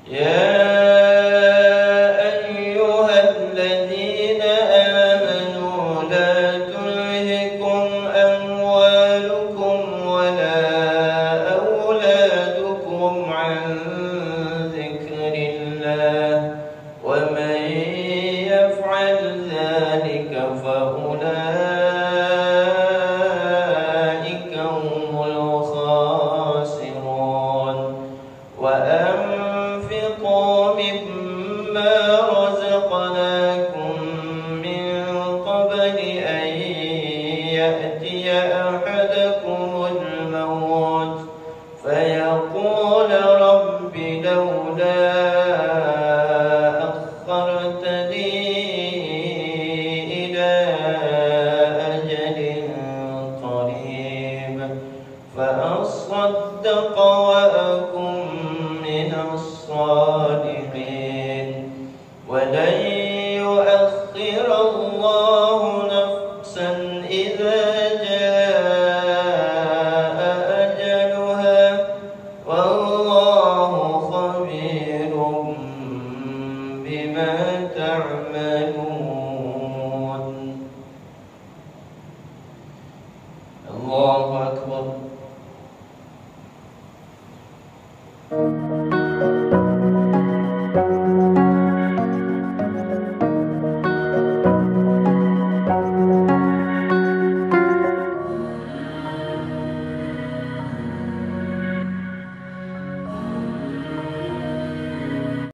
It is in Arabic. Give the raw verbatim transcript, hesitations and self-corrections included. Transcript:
يا أيها الذين آمنوا لا تلهكم أموالكم ولا أولادكم عن ذكر الله ومن يفعل ذلك فأولئك هم الخاسرون. وأنفقوا مما رزقناكم من قبل أن يأتي أحدكم الموت فيقول رب لولا أخرتني إلى أجل قريب فأصدق وأكن من الصالحين.